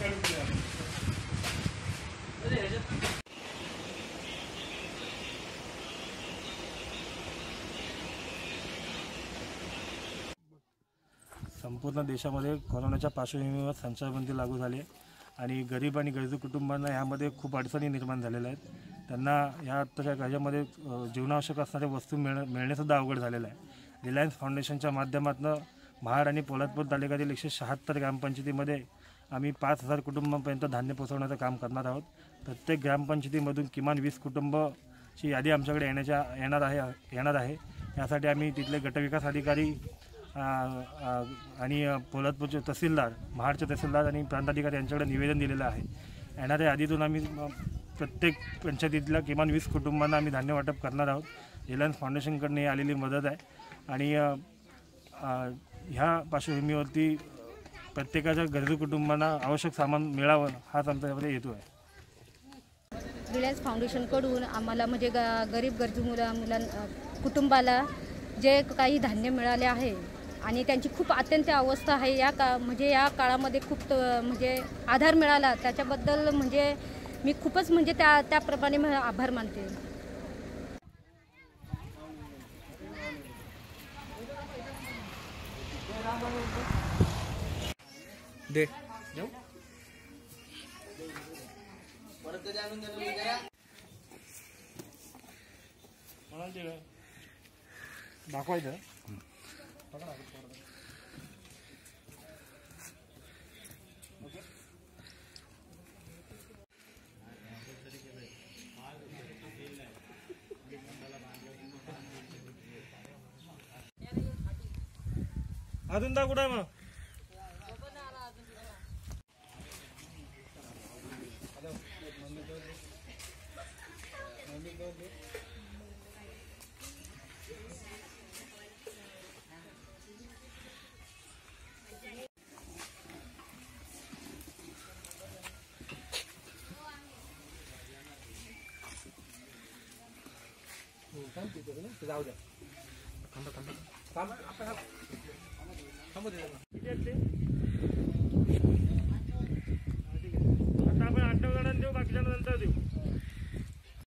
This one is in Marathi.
संपूर्ण देशामध्ये कोरोनाच्या पार्श्वभूमीवर संचारबंदी लागू झाली आणि गरीब आणि गरजू कुटुंबांना यामध्ये खूप अडचणी निर्माण झालेल्या आहेत। त्यांना या आत्ताच्या काळामध्ये जीवनावश्यक असणाऱ्या वस्तू मिळणेसुद्धा अवघड झालेलं आहे। रिलायन्स फाउंडेशनच्या माध्यमातून महाड आणि पोलादपूर तालुक्यातील 176 ग्रामपंचायतीमध्ये आम्ही 5000 कुटुंबांपर्यंत धान्य पोहोचवण्याचं काम करणार आहोत। प्रत्येक ग्रामपंचायतीमधून किमान 20 कुटुंबाची यादी आमच्याकडे येणार आहे। यासाठी आम्ही तिथले गटविकास अधिकारी आणि पोलादपूरचे तहसीलदार, महाडचे तहसीलदार आणि प्रांताधिकारी यांच्याकडे निवेदन दिलेलं आहे। येणाऱ्या यादीतून आम्ही प्रत्येक पंचायतीतल्या किमान 20 कुटुंबांना आम्ही धान्य वाटप करणार आहोत। रिलायन्स फाउंडेशनकडून आलेली मदत आहे आणि ह्या पार्श्वभूमीवरती प्रत्येकाच्या गरजू कुटुंबांना आवश्यक सामान मिळावं हाच आमच्याकडे हेतू आहे। रिलायन्स फाउंडेशनकडून आम्हाला म्हणजे गरीब गरजू कुटुंबाला जे काही धान्य मिळाले आहे आणि त्यांची खूप अत्यंत अवस्था आहे, या काळामध्ये खूप म्हणजे आधार मिळाला त्याच्याबद्दल म्हणजे मी खूपच म्हणजे त्याप्रमाणे आभार मानते। दे दाखवायचं अजून दा कुठं मग जाऊ द्या आता आपण 8-9 जणांना देऊ, बाकीच्या नंतर देऊ।